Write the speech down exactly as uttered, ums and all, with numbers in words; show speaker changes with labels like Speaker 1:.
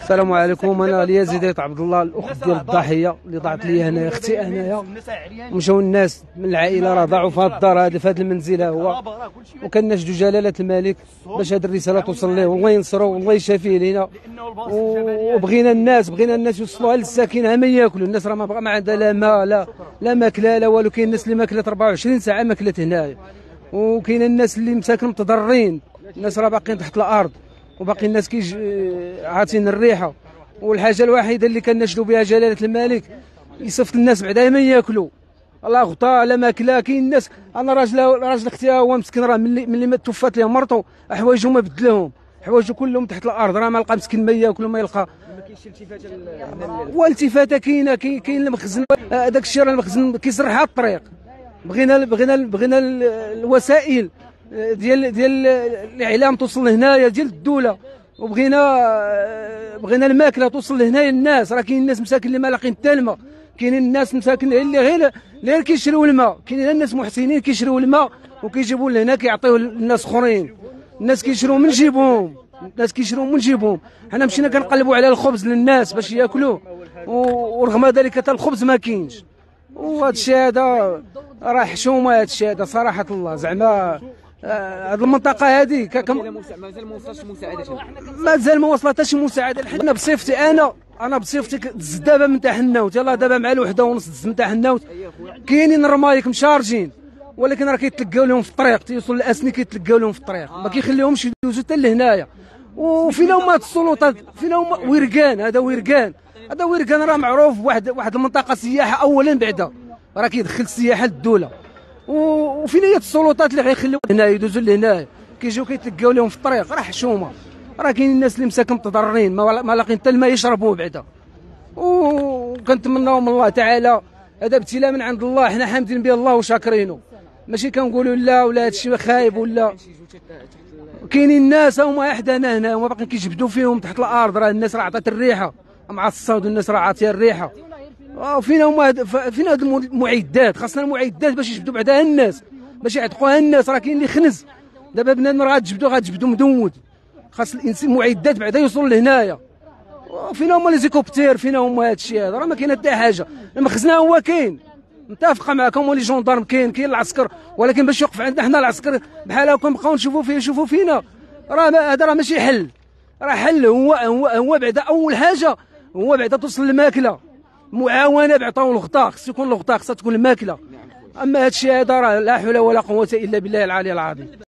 Speaker 1: السلام عليكم. انا اليزيد عبد الله، الاخت ديال الضحيه اللي ضاعت لي هنا، اختي هنايا. مشاو الناس من العائله راه ضاعوا في هذا الدار هذا، في هذا المنزل هو، وكنشدوا جلاله الملك باش هذه الرساله توصل ليه، والله ينصرو والله يشافيه لينا. وبغينا الناس بغينا الناس يوصلوها للساكنه ما ياكلوا. الناس راه ما بغا ما عندها لا ما لا لا ماكله لا والو. كاين الناس اللي ماكلات أربعة وعشرين ساعه ماكلات هنايا، وكاين الناس اللي مساكن متضررين. الناس راه باقيين تحت الارض، وباقي الناس كيج عاطين الريحه. والحاجه الوحيده اللي كنشدوا بها جلاله الملك يصيفط الناس بعدا ما ياكلوا. الله غطا لا ماكله. كاين الناس، انا راجل راجل اختي هو مسكين، راه ملي ملي ما توفات ليه مرته حوايجو ما بدلهم، حوايجو كلهم تحت الارض، راه ما لقى مسكين ما ياكل وما يلقى.
Speaker 2: ما كاينش التفاته.
Speaker 1: والتفاته كاينه، كاين المخزن هذاك الشيء، راه المخزن كيسرح الطريق. بغينا بغينا بغينا الوسائل ديال ديال الاعلام توصل لهنايا ديال الدوله، وبغينا بغينا الماكله توصل لهنايا. الناس راه كاين الناس مساكن اللي ما لاقين حتى الماء، كاينين الناس مساكن اللي غير غير كيشريوا الماء، كاينين الناس محسنين كيشريوا الماء وكيجيبوا لهنا كيعطيوه للناس اخرين. الناس كيشريو من جيبهم، الناس كيشريو من جيبهم. حنا مشينا كنقلبوا على الخبز للناس باش ياكلوه، ورغم ذلك حتى الخبز ما كاينش. وهذا الشيء هذا راه حشومه، هذا الشيء هذا صراحه الله. زعما هذه المنطقه هذه
Speaker 2: مازال ما وصلش مساعده،
Speaker 1: مازال ما وصلت حتى شي مساعده. انا بصيفتي انا انا بصيفتي دز دابا من تاع حناوت، يلاه دابا مع الوحده ونص دز من تاع حناوت. كاينين الرمايك مشارجين، ولكن راه كيتلقاو لهم في الطريق، تيوصل الاسني كيتلقاو لهم في الطريق، ما كيخليهمش يدوزوا حتى لهنايا. وفينا هما السلطات، فينا هما ويركان. هذا ويركان هذا ويركان راه معروف واحد واحد المنطقه سياحه اولا، بعدا راه كيدخل السياحه للدوله. وفين هي السلطات اللي غيخليو هنا يدوزوا لهنايا؟ كيجيو كيتلقاو لهم في الطريق. راه حشومه، راه كاين الناس اللي مساكن متضررين ما لاقين حتى الماء يشربوه بعدا. وكنتمناو من الله تعالى، هذا ابتلاء من عند الله، حنا حامدين به الله وشاكرينه، ماشي كنقولوا لا ولا هذا الشيء خايب ولا. كاينين الناس هما حدانا هنا، هما باقيين كيجبدوا فيهم تحت الارض. راه الناس راه عطات الريحه مع الصاد، والناس راه عاطيه الريحه. فينا هما فينا هاد المعدات؟ خاصنا المعدات باش يجبدوا بعدا الناس، باش يعتقوها الناس. راه كاين اللي خنز دابا بنادم راه غتجبدوا غتجبدوا مدود. خاص الانسان معدات بعدا يوصلوا لهنايا. فينا هما ليزيكوبتير؟ فينا هما هاد الشيء هذا؟ راه ما كاين حتى حاجه. المخزن هو كاين، متفقه معكم، ولي جوندارم كاين، كاين العسكر، ولكن باش يوقف عندنا حنا العسكر بحال هكا نبقاو نشوفوا فيه يشوفوا فينا، راه هذا راه ماشي حل. راه حل هو هو هو بعدا اول حاجه هو بعدا توصل الماكله، معاونه بعطاو الغطاء. خص يكون الغطاء، خصها تكون الماكله. اما هذا الشيء هذا راه لا حول ولا قوه الا بالله العلي العظيم.